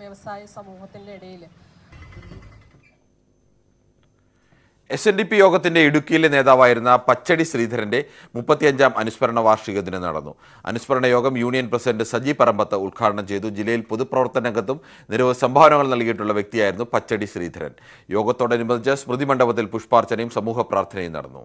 എസ് എൻ ഡി പി യോഗത്തിന്റെ ഇടുക്കിയിലെ നേതാവായിരുന്ന പച്ചടി ശ്രീധരന്റെ മുപ്പത്തിയഞ്ചാം അനുസ്മരണ വാർഷിക ദിനം നടന്നു. അനുസ്മരണ യോഗം യൂണിയൻ പ്രസിഡന്റ് സജി പറമ്പത്ത് ഉദ്ഘാടനം ചെയ്തു. ജില്ലയിൽ പൊതുപ്രവർത്തന രംഗത്തും നിരവധി സംഭാവനകൾ നൽകിയിട്ടുള്ള വ്യക്തിയായിരുന്നു പച്ചടി ശ്രീധരൻ. യോഗത്തോടനുബന്ധിച്ച് സ്മൃതി മണ്ഡപത്തിൽ പുഷ്പാർച്ചനയും സമൂഹ പ്രാർത്ഥനയും നടന്നു.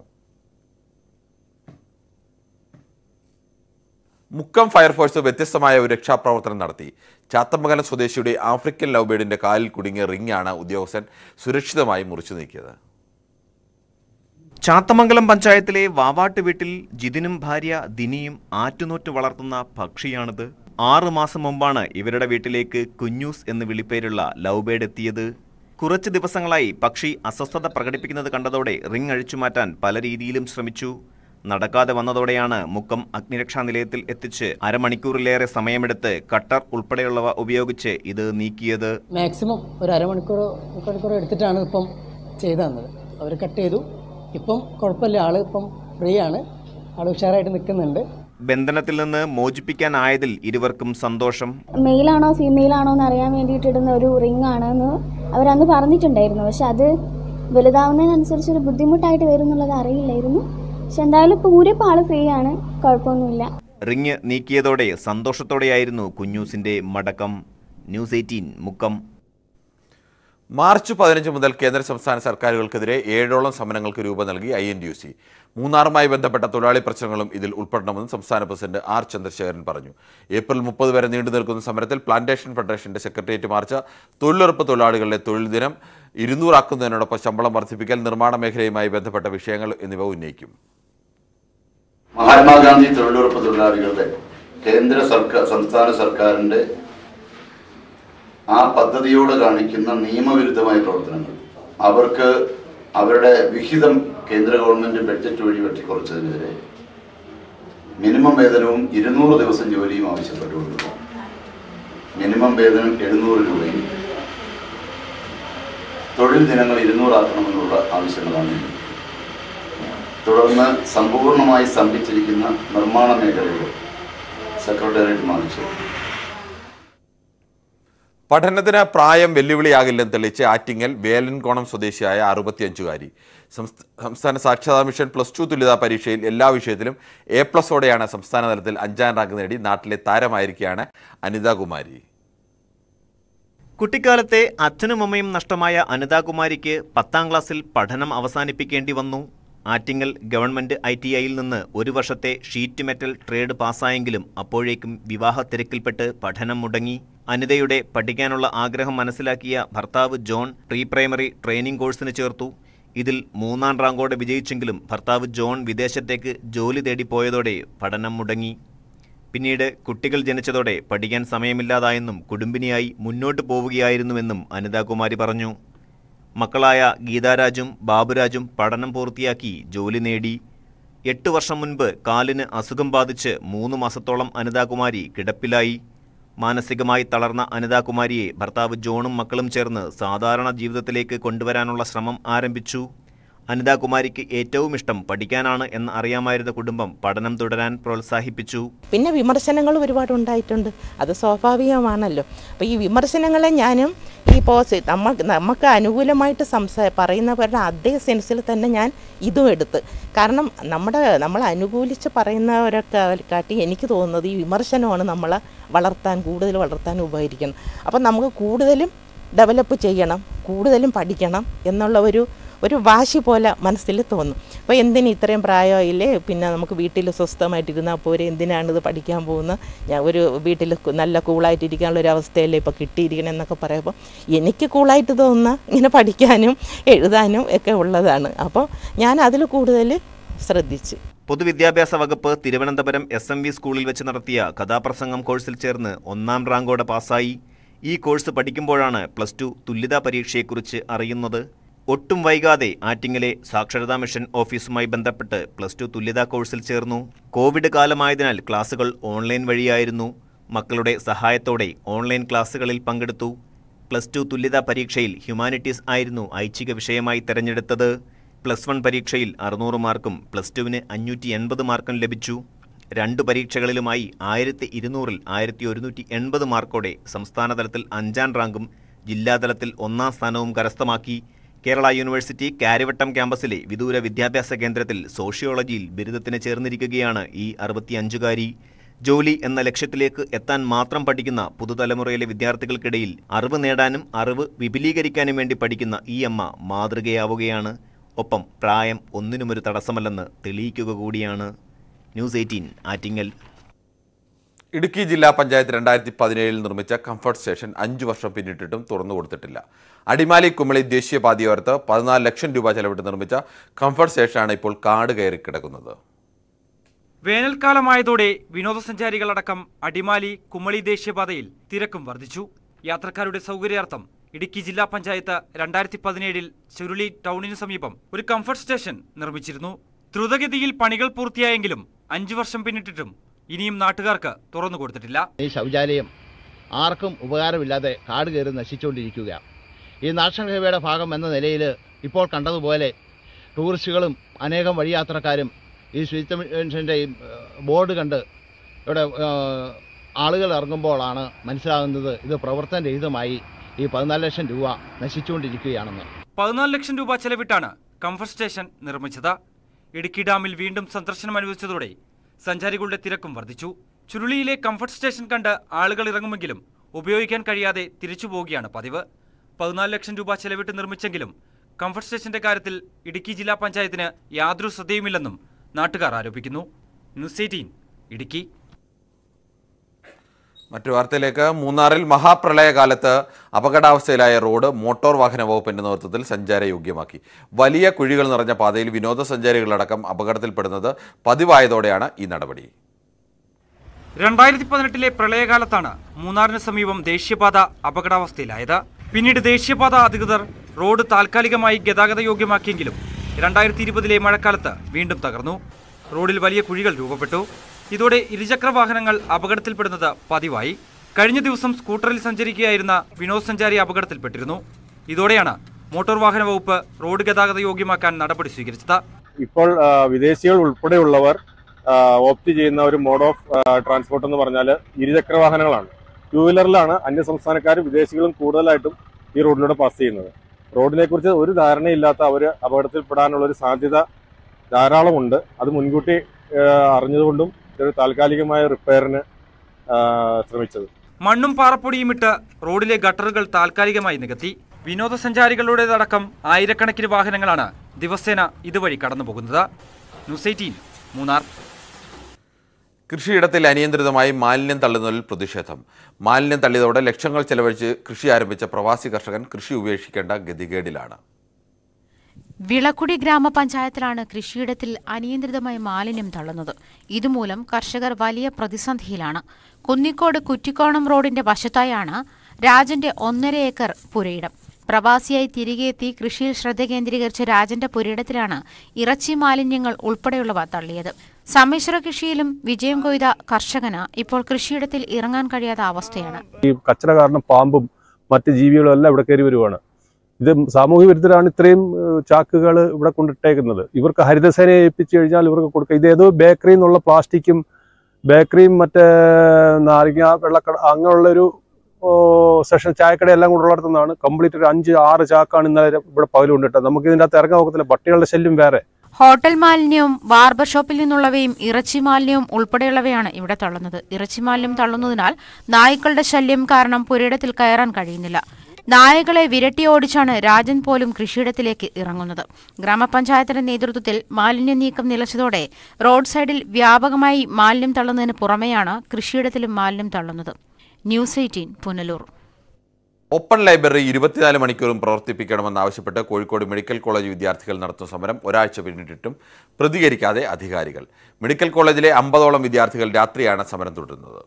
മുക്കം ഫയർഫോഴ്സ് വ്യത്യസ്തമായ ഒരു രക്ഷാപ്രവർത്തനം നടത്തി. ചാത്തമംഗലം സ്വദേശിയുടെ ആഫ്രിക്കൻ ലവ്ബേഡിന്റെ കാലിൽ കുടുങ്ങിയ റിംഗാണ് ഉദ്യോഗസ്ഥൻ സുരക്ഷിതമായി മുറിച്ചു നീക്കിയത്. ചാത്തമംഗലം പഞ്ചായത്തിലെ വാവാട്ട് വീട്ടിൽ ജിതിനും ഭാര്യ ദിനിയും ആറ്റുനോറ്റ് വളർത്തുന്ന പക്ഷിയാണിത്. ആറു മാസം മുമ്പാണ് ഇവരുടെ വീട്ടിലേക്ക് കുഞ്ഞൂസ് എന്ന് വിളിപ്പേരുള്ള ലവ് ബേഡ് എത്തിയത്. കുറച്ച് ദിവസങ്ങളായി പക്ഷി അസ്വസ്ഥത പ്രകടിപ്പിക്കുന്നത് കണ്ടതോടെ റിംഗ് അഴിച്ചുമാറ്റാൻ പല രീതിയിലും ശ്രമിച്ചു. നടക്കാതെ വന്നതോടെയാണ് മുക്കം അഗ്നിരക്ഷാ നിലയത്തിൽ എത്തിച്ച് അരമണിക്കൂറിലേറെ സമയമെടുത്ത് കട്ടർ ഉൾപ്പെടെയുള്ളവ ഉപയോഗിച്ച് ഇത് നീക്കിയത്. മാക്സിമം ഒരു അരമണിക്കൂർ മണിക്കൂർ എടുത്തിട്ടാണ് ഇപ്പം ചെയ്തു തന്നത്. അവർ കട്ട് ചെയ്തു. ഇപ്പം കുഴപ്പമില്ല, ആള് ഇപ്പം ഫ്രീ ആണ്, ആള് ഉഷാറായിട്ട് നിൽക്കുന്നുണ്ട്. ബന്ധനത്തിൽ നിന്ന് മോചിപ്പിക്കാനായതിൽ ഇരുവർക്കും സന്തോഷം. മെയിലാണോ ഫീമെയിലാണോ എന്ന് അറിയാൻ വേണ്ടിയിട്ടിടുന്ന ഒരു റിംഗ് ആണെന്ന് അവരന്ന് പറഞ്ഞിട്ടുണ്ടായിരുന്നു. പക്ഷെ അത് വലുതാവുന്നതിനനുസരിച്ച് ഒരു ബുദ്ധിമുട്ടായിട്ട് വരും എന്നുള്ളത് അറിയില്ലായിരുന്നു. പക്ഷെ എന്തായാലും ഇപ്പോൾ ഊരിപ്പോൾ ആള് ഫ്രീ ആണ്, കുഴപ്പമൊന്നുമില്ല. റിംഗ് നീക്കിയതോടെ സന്തോഷത്തോടെയായിരുന്നു കുഞ്ഞൂസിന്റെ മടക്കം. News eighteen Mukkam. മാർച്ച് പതിനഞ്ച് മുതൽ കേന്ദ്ര സംസ്ഥാന സർക്കാരുകൾക്കെതിരെ ഏഴോളം സമരങ്ങൾക്ക് രൂപം നൽകി I N T U C. മൂന്നാറുമായി ബന്ധപ്പെട്ട തൊഴിലാളി പ്രശ്നങ്ങളും ഇതിൽ ഉൾപ്പെടണമെന്ന് സംസ്ഥാന പ്രസിഡന്റ് ആർ ചന്ദ്രശേഖരൻ പറഞ്ഞു. ഏപ്രിൽ മുപ്പത് വരെ നീണ്ടു നിൽക്കുന്ന സമരത്തിൽ പ്ലാന്റേഷൻ ഫെഡറേഷന്റെ സെക്രട്ടേറിയറ്റ് മാർച്ച്, തൊഴിലുറപ്പ് തൊഴിലാളികളുടെ തൊഴിൽ ദിനം ഇരുന്നൂറാക്കുന്നതിനോടൊപ്പം ശമ്പളം വർദ്ധിപ്പിക്കൽ, നിർമ്മാണ മേഖലയുമായി ബന്ധപ്പെട്ട വിഷയങ്ങൾ എന്നിവ ഉന്നയിക്കും. മഹാത്മാഗാന്ധി തൊഴിലുറപ്പ് തൊഴിലാളികളുടെ കേന്ദ്ര സർക്കാർ സംസ്ഥാന സർക്കാരിന്റെ ആ പദ്ധതിയോട് കാണിക്കുന്ന നിയമവിരുദ്ധമായ പ്രവർത്തനങ്ങൾ, അവർക്ക് അവരുടെ വിഹിതം കേന്ദ്ര ഗവൺമെന്റ് ബഡ്ജറ്റ് വഴി വെട്ടിക്കുറച്ചതിനെതിരെ മിനിമം വേതനവും ഇരുന്നൂറ് ദിവസം ജോലിയും ആവശ്യപ്പെട്ടുകൊണ്ട് മിനിമം വേതനം എഴുന്നൂറ് രൂപയും തൊഴിൽ ദിനങ്ങൾ ഇരുന്നൂറാക്കണമെന്നുള്ള ആവശ്യങ്ങളാണ്. തുടർന്ന് സമ്പൂർണമായി സ്തംഭിച്ചിരിക്കുന്ന നിർമ്മാണ മേഖലയിൽ സെക്രട്ടേറിയറ്റ് മാർച്ച്. പഠനത്തിന് പ്രായം വെല്ലുവിളിയാകില്ലെന്ന് തെളിയിച്ച് ആറ്റിങ്ങൽ വേലൻകോണം സ്വദേശിയായ അറുപത്തിയഞ്ചുകാരി. സംസ്ഥാന സാക്ഷരതാ മിഷൻ പ്ലസ് ടു തുല്യതാ പരീക്ഷയിൽ എല്ലാ വിഷയത്തിലും എ പ്ലസോടെയാണ് സംസ്ഥാന തലത്തിൽ അഞ്ചാം റാങ്ക് നേടി നാട്ടിലെ താരമായിരിക്കുകയാണ് അനിതാകുമാരി. കുട്ടിക്കാലത്തെ അച്ഛനും അമ്മയും നഷ്ടമായ അനിതാകുമാരിക്ക് പത്താം ക്ലാസ്സിൽ പഠനം അവസാനിപ്പിക്കേണ്ടി വന്നു. ആറ്റിങ്ങൽ ഗവൺമെന്റ് ഐ ടി ഐയിൽ നിന്ന് ഒരു വർഷത്തെ ഷീറ്റ് മെറ്റൽ ട്രേഡ് പാസ്സായെങ്കിലും അപ്പോഴേക്കും വിവാഹ തിരക്കിൽപ്പെട്ട് പഠനം മുടങ്ങി. അനിതയുടെ പഠിക്കാനുള്ള ആഗ്രഹം മനസ്സിലാക്കിയ ഭർത്താവ് ജോൺ പ്രീ പ്രൈമറി ട്രെയിനിംഗ് കോഴ്സിന് ചേർത്തു. ഇതിൽ മൂന്നാം റാങ്കോടെ വിജയിച്ചെങ്കിലും ഭർത്താവ് ജോൺ വിദേശത്തേക്ക് ജോലി തേടിപ്പോയതോടെ പഠനം മുടങ്ങി. പിന്നീട് കുട്ടികൾ ജനിച്ചതോടെ പഠിക്കാൻ സമയമില്ലാതായെന്നും കുടുംബിനിയായി മുന്നോട്ട് പോവുകയായിരുന്നുവെന്നും അനിതാകുമാരി പറഞ്ഞു. മക്കളായ ഗീതാരാജും ബാബുരാജും പഠനം പൂർത്തിയാക്കി ജോലി നേടി. എട്ട് വർഷം മുൻപ് കാലിന് അസുഖം ബാധിച്ച് മൂന്ന് മാസത്തോളം അനിതാകുമാരി കിടപ്പിലായി. മാനസികമായി തളർന്ന അനിതാകുമാരിയെ ഭർത്താവ് ജോണും മക്കളും ചേർന്ന് സാധാരണ ജീവിതത്തിലേക്ക് കൊണ്ടുവരാനുള്ള ശ്രമം ആരംഭിച്ചു. അനിതാകുമാരിക്ക് ഏറ്റവും ഇഷ്ടം പഠിക്കാനാണ് എന്ന് അറിയാമായിരുന്ന കുടുംബം പഠനം തുടരാൻ പ്രോത്സാഹിപ്പിച്ചു. പിന്നെ വിമർശനങ്ങൾ ഒരുപാട് ഉണ്ടായിട്ടുണ്ട്, അത് സ്വാഭാവികമാണല്ലോ. അപ്പോൾ ഈ വിമർശനങ്ങളെ ഞാനും ഈ പോസ് നമ്മൾ നമുക്ക് അനുകൂലമായിട്ട് സംസാ പറയുന്നവരുടെ അതേ സെൻസിൽ തന്നെ ഞാൻ ഇതും എടുത്ത്. കാരണം നമ്മുടെ നമ്മൾ അനുകൂലിച്ച് പറയുന്നവരൊക്കെ കാട്ടി എനിക്ക് തോന്നുന്നത് ഈ വിമർശനമാണ് നമ്മളെ വളർത്താൻ കൂടുതൽ വളർത്താൻ ഉപകരിക്കണം. അപ്പം നമുക്ക് കൂടുതലും ഡെവലപ്പ് ചെയ്യണം, കൂടുതലും പഠിക്കണം എന്നുള്ള ഒരു ഒരു വാശി പോലെ മനസ്സിൽ തോന്നും. അപ്പോൾ എന്തിന് ഇത്രയും പ്രായമായില്ലേ, പിന്നെ നമുക്ക് വീട്ടിൽ സ്വസ്ഥമായിട്ടിരുന്നാൽ പോരെ, എന്തിനാണ് ഇത് പഠിക്കാൻ പോകുന്നത്, ഞാൻ ഒരു വീട്ടിൽ നല്ല കൂളായിട്ടിരിക്കാനുള്ള ഒരു അവസ്ഥയല്ലേ ഇപ്പോൾ കിട്ടിയിരിക്കണം എന്നൊക്കെ പറയുമ്പോൾ എനിക്ക് കൂളായിട്ട് തോന്നുന്ന ഇങ്ങനെ പഠിക്കാനും എഴുതാനും ഒക്കെ ഉള്ളതാണ്. അപ്പോൾ ഞാൻ അതിൽ കൂടുതൽ ശ്രദ്ധിച്ച്. പൊതുവിദ്യാഭ്യാസ വകുപ്പ് തിരുവനന്തപുരം എസ് എം വി സ്കൂളിൽ വെച്ച് നടത്തിയ കഥാപ്രസംഗം കോഴ്സിൽ ചേർന്ന് ഒന്നാം റാങ്കോടെ പാസ്സായി. ഈ കോഴ്സ് പഠിക്കുമ്പോഴാണ് പ്ലസ് ടു തുല്യതാ പരീക്ഷയെക്കുറിച്ച് അറിയുന്നത്. ഒട്ടും വൈകാതെ ആറ്റിങ്ങലെ സാക്ഷരതാ മിഷൻ ഓഫീസുമായി ബന്ധപ്പെട്ട് പ്ലസ് ടു തുല്യതാ കോഴ്സിൽ ചേർന്നു. കോവിഡ് കാലമായതിനാൽ ക്ലാസുകൾ ഓൺലൈൻ വഴിയായിരുന്നു. മക്കളുടെ സഹായത്തോടെ ഓൺലൈൻ ക്ലാസുകളിൽ പങ്കെടുത്തു. പ്ലസ് ടു തുല്യതാ പരീക്ഷയിൽ ഹ്യൂമാനിറ്റീസ് ആയിരുന്നു ഐച്ഛിക വിഷയമായി തെരഞ്ഞെടുത്തത്. പ്ലസ് വൺ പരീക്ഷയിൽ അറുന്നൂറ് മാർക്കും പ്ലസ് ടുവിന് അഞ്ഞൂറ്റി എൺപത് മാർക്കും ലഭിച്ചു. രണ്ടു പരീക്ഷകളിലുമായി ആയിരത്തി ഇരുന്നൂറിൽ ആയിരത്തി ഒരുന്നൂറ്റി എൺപത് മാർക്കോടെ സംസ്ഥാനതലത്തിൽ അഞ്ചാം റാങ്കും ജില്ലാതലത്തിൽ ഒന്നാം സ്ഥാനവും കരസ്ഥമാക്കി. കേരള യൂണിവേഴ്സിറ്റി കാര്യവട്ടം ക്യാമ്പസിലെ വിദൂര വിദ്യാഭ്യാസ കേന്ദ്രത്തിൽ സോഷ്യോളജിയിൽ ബിരുദത്തിന് ചേർന്നിരിക്കുകയാണ് ഈ അറുപത്തിയഞ്ചുകാരി. ജോലി എന്ന ലക്ഷ്യത്തിലേക്ക് എത്താൻ മാത്രം പഠിക്കുന്ന പുതുതലമുറയിലെ വിദ്യാർത്ഥികൾക്കിടയിൽ അറിവ് നേടാനും അറിവ് വിപുലീകരിക്കാനും വേണ്ടി പഠിക്കുന്ന ഈ അമ്മ മാതൃകയാവുകയാണ്. ഒപ്പം പ്രായം ഒന്നിനുമൊരു തടസ്സമല്ലെന്ന് തെളിയിക്കുക കൂടിയാണ്. News eighteen Attingal. ഇടുക്കി ജില്ലാ പഞ്ചായത്ത് രണ്ടായിരത്തി പതിനേഴിൽ നിർമ്മിച്ച കംഫർട്ട് സ്റ്റേഷൻ അഞ്ചു വർഷം പിന്നിട്ടിട്ടും തുറന്നു കൊടുത്തിട്ടില്ല. അടിമാലി കുമളി ദേശീയപാതയോരത്ത് പതിനാല് ലക്ഷം രൂപ ചെലവിട്ട് നിർമ്മിച്ച കംഫർട്ട് സ്റ്റേഷനാണ് ഇപ്പോൾ കാട് കയറി കിടക്കുന്നത്. വേനൽക്കാലമായതോടെ വിനോദസഞ്ചാരികളടക്കം അടിമാലി കുമളി ദേശീയപാതയിൽ തിരക്കും വർദ്ധിച്ചു. യാത്രക്കാരുടെ സൗകര്യാർത്ഥം ഇടുക്കി ജില്ലാ പഞ്ചായത്ത് രണ്ടായിരത്തി പതിനേഴിൽ ചുരുളി ടൗണിന് സമീപം ഒരു കംഫർട്ട് സ്റ്റേഷൻ നിർമ്മിച്ചിരുന്നു. ദ്രുതഗതിയിൽ പണികൾ പൂർത്തിയായെങ്കിലും അഞ്ചു വർഷം പിന്നിട്ടിട്ടും ഇനിയും നാട്ടുകാർക്ക് തുറന്നു കൊടുത്തിട്ടില്ല. ഈ ശൗചാലയം ആർക്കും ഉപകാരമില്ലാതെ കാട് കയറി നശിച്ചുകൊണ്ടിരിക്കുകയാണ്. ഈ നാഷണൽ ഹൈവേയുടെ ഭാഗം എന്ന നിലയിൽ ഇപ്പോൾ കണ്ടതുപോലെ ടൂറിസ്റ്റുകളും അനേകം വഴിയാത്രക്കാരും ഈ ശുചിത്വ മിഷൻ്റെ ബോർഡ് കണ്ട് ഇവിടെ ആളുകൾ ഇറങ്ങുമ്പോഴാണ് മനസ്സിലാകുന്നത് ഇത് പ്രവർത്തനരഹിതമായി ഈ പതിനാല് ലക്ഷം രൂപ നശിച്ചുകൊണ്ടിരിക്കുകയാണെന്ന്. പതിനാല് ലക്ഷം രൂപ ചെലവിട്ടാണ് കംഫർട്ട് സ്റ്റേഷൻ നിർമ്മിച്ചത്. ഇടുക്കി ഡാമിൽ വീണ്ടും സന്ദർശനം അനുവദിച്ചതോടെ സഞ്ചാരികളുടെ തിരക്കും വർദ്ധിച്ചു. ചുരുളിയിലെ കംഫർട്ട് സ്റ്റേഷൻ കണ്ട് ആളുകൾ ഇറങ്ങുമെങ്കിലും ഉപയോഗിക്കാൻ കഴിയാതെ തിരിച്ചു പോവുകയാണ് പതിവ്. പതിനാല് ലക്ഷം രൂപ ചെലവിട്ട് നിർമ്മിച്ചെങ്കിലും കംഫർട്ട് സ്റ്റേഷന്റെ കാര്യത്തിൽ ഇടുക്കി ജില്ലാ പഞ്ചായത്തിന് യാതൊരു ശ്രദ്ധയുമില്ലെന്നും നാട്ടുകാർ ആരോപിക്കുന്നു. News eighteen Idukki. മറ്റു വാർത്തയിലേക്ക്. മൂന്നാറിൽ മഹാപ്രളയകാലത്ത് അപകടാവസ്ഥയിലായ റോഡ് മോട്ടോർ വാഹന വകുപ്പിന്റെ നേതൃത്വത്തിൽ സഞ്ചാരയോഗ്യമാക്കി. വലിയ കുഴികൾ നിറഞ്ഞ പാതയിൽ വിനോദസഞ്ചാരികളടക്കം അപകടത്തിൽപ്പെടുന്നത് പതിവായതോടെയാണ് ഈ നടപടി. രണ്ടായിരത്തി പതിനെട്ടിലെ പ്രളയകാലത്താണ് മൂന്നാറിന് സമീപം ദേശീയപാത അപകടാവസ്ഥയിലായത്. പിന്നീട് ദേശീയപാത അധികൃതർ റോഡ് താൽക്കാലികമായി ഗതാഗത യോഗ്യമാക്കിയെങ്കിലും രണ്ടായിരത്തി ഇരുപതിലെ മഴക്കാലത്ത് വീണ്ടും തകർന്നു. റോഡിൽ വലിയ കുഴികൾ രൂപപ്പെട്ടു. ഇതോടെ ഇരുചക്ര വാഹനങ്ങൾ അപകടത്തിൽപ്പെടുന്നത് പതിവായി. കഴിഞ്ഞ ദിവസം സ്കൂട്ടറിൽ സഞ്ചരിക്കുകയായിരുന്ന വിനോദസഞ്ചാരി അപകടത്തിൽപ്പെട്ടിരുന്നു. ഇതോടെയാണ് മോട്ടോർ വാഹന വകുപ്പ് റോഡ് ഗതാഗത യോഗ്യമാക്കാൻ നടപടി സ്വീകരിച്ചത്. ഇപ്പോൾ വിദേശികൾ ഉൾപ്പെടെയുള്ളവർ ഓപ്റ്റ് ചെയ്യുന്ന ഒരു മോഡ് ഓഫ് ട്രാൻസ്പോർട്ട് എന്ന് പറഞ്ഞാൽ ഇരുചക്ര വാഹനങ്ങളാണ്. ടൂ വീലറിലാണ് അന്യസംസ്ഥാനക്കാരും വിദേശികളും കൂടുതലായിട്ടും ഈ റോഡിലൂടെ പാസ് ചെയ്യുന്നത്. റോഡിനെ കുറിച്ച് ഒരു ധാരണയില്ലാത്ത അവർ അപകടത്തിൽപ്പെടാനുള്ള ഒരു സാധ്യത ധാരാളമുണ്ട്. അത് മുൻകൂട്ടി അറിഞ്ഞതുകൊണ്ടും ഒരു താൽക്കാലികമായ റിപ്പയറിന് ശ്രമിച്ചത്. മണ്ണും പാറപ്പൊടിയും ഇട്ട് റോഡിലെ ഗട്ടറുകൾ താൽക്കാലികമായി നികത്തി. വിനോദസഞ്ചാരികളുടേതടക്കം ആയിരക്കണക്കിന് വാഹനങ്ങളാണ് ദിവസേന ഇതുവഴി കടന്നുപോകുന്നത്. News eighteen Munnar. കൃഷിയിടത്തിൽ അനിയന്ത്രിതമായി മാലിന്യം തള്ളുന്നതിൽ പ്രതിഷേധം. മാലിന്യം തള്ളിയതോടെ ലക്ഷങ്ങൾ ചെലവഴിച്ച് കൃഷി ആരംഭിച്ച പ്രവാസി കർഷകൻ കൃഷി ഉപേക്ഷിക്കേണ്ട ഗതികേടിലാണ്. വിളക്കുടി ഗ്രാമപഞ്ചായത്തിലാണ് കൃഷിയിടത്തിൽ അനിയന്ത്രിതമായി മാലിന്യം തള്ളുന്നത്. ഇതുമൂലം കർഷകർ വലിയ പ്രതിസന്ധിയിലാണ്. കുന്നിക്കോട് കുറ്റിക്കോണം റോഡിന്റെ വശത്തായാണ് രാജന്റെ ഒന്നര ഏക്കർ പുരയിടം. പ്രവാസിയായി തിരികെ എത്തി കൃഷിയിൽ ശ്രദ്ധ കേന്ദ്രീകരിച്ച രാജന്റെ പുരയിടത്തിലാണ് ഇറച്ചി മാലിന്യങ്ങൾ ഉൾപ്പെടെയുള്ളവ തള്ളിയത്. സമ്മിശ്ര കൃഷിയിലും വിജയം കൊയ്ത കർഷകന് ഇപ്പോൾ കൃഷിയിടത്തിൽ ഇറങ്ങാൻ കഴിയാത്ത അവസ്ഥയാണ്. ഈ കച്ചറ കാരണം പാമ്പും മറ്റ് ജീവികളും എല്ലാം ഇവിടെ കയറി വരുവാണ്. ഇത് സാമൂഹ്യ വിരുദ്ധരാണ് ഇത്രയും ചാക്കുകൾ ഇവിടെ കൊണ്ടിട്ടേക്കുന്നത്. ഇവർക്ക് ഹരിതസേനയെ ഏൽപ്പിച്ചു കഴിഞ്ഞാൽ ഇവർക്ക് കൊടുക്കുക. ഇത് ഏതോ ബേക്കറിയിൽ നിന്നുള്ള പ്ലാസ്റ്റിക്കും ബേക്കറിയും മറ്റേ നാരങ്ങ വെള്ളക്കട അങ്ങനെയുള്ളൊരു സെഷൻ ചായക്കട എല്ലാം കൊണ്ടുള്ളിടത്തുനിന്നാണ് കംപ്ലീറ്റ് ഒരു അഞ്ച് ആറ് ചാക്കാണ് ഇന്നലെ ഇവിടെ പകൽ കൊണ്ടിട്ടത്. നമുക്ക് ഇതിൻ്റെ അകത്ത് ഇറങ്ങാൻ നോക്കത്തില്ല. പട്ടികളുടെ ശല്യം വേറെ. ഹോട്ടൽ മാലിന്യവും ബാർബർ ഷോപ്പിൽ നിന്നുള്ളവയും ഇറച്ചി മാലിന്യവും ഉൾപ്പെടെയുള്ളവയാണ് ഇവിടെ തള്ളുന്നത്. ഇറച്ചി മാലിന്യം തള്ളുന്നതിനാൽ നായ്ക്കളുടെ ശല്യം കാരണം പുരയിടത്തിൽ കയറാൻ കഴിയുന്നില്ല. നായകളെ വിരട്ടി ഓടിച്ചാണ് രാജൻ പോലും കൃഷിയിടത്തിലേക്ക് ഇറങ്ങുന്നത്. ഗ്രാമപഞ്ചായത്തിന്റെ നേതൃത്വത്തിൽ മാലിന്യ നീക്കം നിലച്ചതോടെ റോഡ് സൈഡിൽ വ്യാപകമായി മാലിന്യം തള്ളുന്നതിന് പുറമെയാണ് കൃഷിയിടത്തിലും മാലിന്യം തള്ളുന്നത്. News eighteen Punalur. Open library ഇരുപത്തിനാല് മണിക്കൂറും പ്രവർത്തിപ്പിക്കണമെന്നാവശ്യപ്പെട്ട് കോഴിക്കോട് മെഡിക്കൽ കോളേജ് വിദ്യാർത്ഥികൾ നടത്തുന്ന സമരം ഒരാഴ്ച പിന്നിട്ടിട്ടും പ്രതികരിക്കാതെ അധികാരികൾ. മെഡിക്കൽ കോളേജിലെ അമ്പതോളം വിദ്യാർത്ഥികൾ രാത്രിയാണ് സമരം തുടരുന്നത്.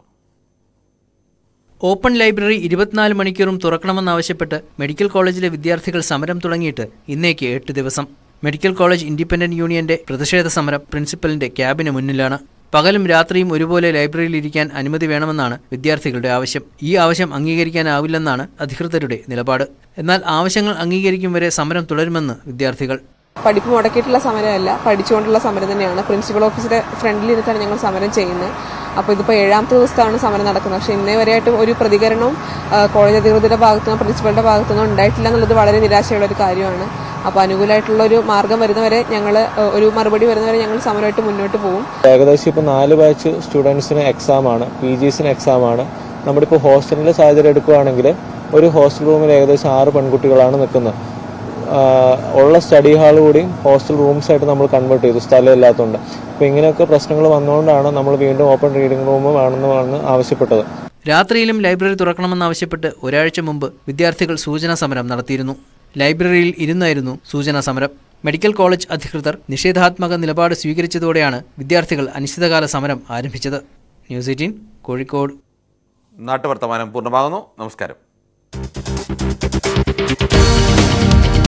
ഓപ്പൺ ലൈബ്രറി ഇരുപത്തിനാല് മണിക്കൂറും തുറക്കണമെന്നാവശ്യപ്പെട്ട് മെഡിക്കൽ കോളേജിലെ വിദ്യാർത്ഥികൾ സമരം തുടങ്ങിയിട്ട് ഇന്നേക്ക് എട്ട് ദിവസം. മെഡിക്കൽ കോളേജ് ഇൻഡിപെൻഡന്റ് യൂണിയന്റെ പ്രതിഷേധ സമരം പ്രിൻസിപ്പലിന്റെ ക്യാബിന് മുന്നിലാണ്. പകലും രാത്രിയും ഒരുപോലെ ലൈബ്രറിയിൽ ഇരിക്കാൻ അനുമതി വേണമെന്നാണ് വിദ്യാർത്ഥികളുടെ ആവശ്യം. ഈ ആവശ്യം അംഗീകരിക്കാനാവില്ലെന്നാണ് അധികൃതരുടെ നിലപാട്. എന്നാൽ ആവശ്യങ്ങൾ അംഗീകരിക്കും വരെ സമരം തുടരുമെന്ന് വിദ്യാർത്ഥികൾ. പഠിപ്പ് മുടക്കിയിട്ടുള്ള സമരമല്ല, പഠിച്ചുകൊണ്ടുള്ള സമരം തന്നെയാണ്. പ്രിൻസിപ്പൽ ഓഫീസിന്റെ ഫ്രണ്ടിലിരുത്താണ് ഞങ്ങൾ സമരം ചെയ്യുന്നത്. അപ്പോൾ ഇതിപ്പോൾ ഏഴാമത്തെ ദിവസത്താണ് സമരം നടക്കുന്നത്. പക്ഷേ ഇന്നേ വരെയായിട്ടും ഒരു പ്രതികരണവും കോളേജ് അധികൃതരുടെ ഭാഗത്തുനിന്നോ പ്രിൻസിപ്പലിന്റെ ഭാഗത്തുനിന്നോ ഉണ്ടായിട്ടില്ല എന്നുള്ളത് വളരെ നിരാശയുള്ള ഒരു കാര്യമാണ്. അപ്പോൾ അനുകൂലമായിട്ടുള്ള ഒരു മാർഗം വരുന്നവരെ ഞങ്ങൾ ഒരു മറുപടി വരുന്നവരെ ഞങ്ങൾ സമരമായിട്ട് മുന്നോട്ട് പോകും. ഏകദേശം ഇപ്പോൾ നാല് ബാച്ച് സ്റ്റുഡൻസിന് എക്സാമാണ്, പി ജിസിന് എക്സാമാണ്. നമ്മുടെ ഇപ്പോൾ ഹോസ്റ്റലിൻ്റെ സാഹചര്യം എടുക്കുകയാണെങ്കിൽ ഒരു ഹോസ്റ്റൽ റൂമിൽ ഏകദേശം ആറ് പെൺകുട്ടികളാണ് നിൽക്കുന്നത്. ഉള്ള സ്റ്റഡി ഹാൾ കൂടി ഹോസ്റ്റൽ റൂംസായിട്ട് നമ്മൾ കൺവേർട്ട് ചെയ്തു, സ്ഥലമില്ലാത്തതുകൊണ്ട്. അപ്പോൾ ഇങ്ങനെയൊക്കെ പ്രശ്നങ്ങൾ വന്നുകൊണ്ടാണ് നമ്മൾ വീണ്ടും ഓപ്പൺ റീഡിംഗ് റൂം വേണമെന്ന് ആവശ്യപ്പെട്ടത്. രാത്രിയിലും ലൈബ്രറി തുറക്കണമെന്നാവശ്യപ്പെട്ട് ഒരാഴ്ച മുമ്പ് വിദ്യാർത്ഥികൾ സൂചനാ സമരം നടത്തിയിരുന്നു. ലൈബ്രറിയിൽ ഇരുന്നായിരുന്നു സൂചനാ സമരം. മെഡിക്കൽ കോളേജ് അധികൃതർ നിഷേധാത്മക നിലപാട് സ്വീകരിച്ചതോടെയാണ് വിദ്യാർത്ഥികൾ അനിശ്ചിതകാല സമരം ആരംഭിച്ചത്. News eighteen Kozhikode. നാട്ടുവർത്തമാനം പൂർണ്ണമാകുന്നു. നമസ്കാരം.